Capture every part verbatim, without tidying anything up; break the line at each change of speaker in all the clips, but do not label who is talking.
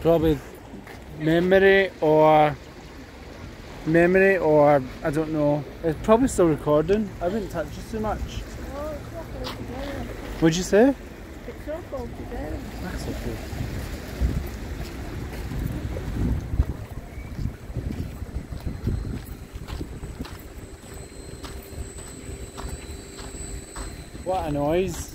Probably memory or memory or I don't know. It's probably still recording. I wouldn't touch it too much.
Oh, it's not all together.
What'd you say?
It's not all together.
That's okay. What a noise.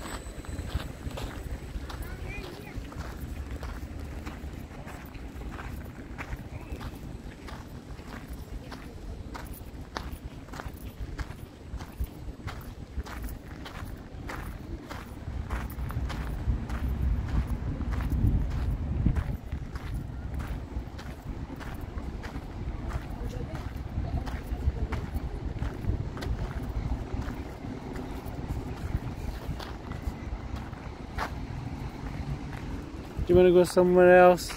Do you want to go somewhere else?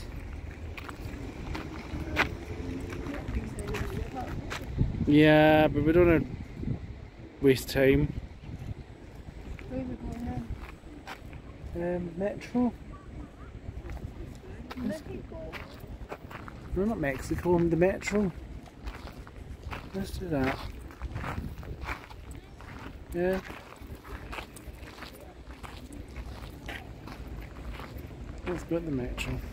Yeah, but we don't want to waste time.
Where are we going now?
Um, Metro?
Mexico.
No, not Mexico, the Metro. Let's do that. Yeah. Let's go to the Metro.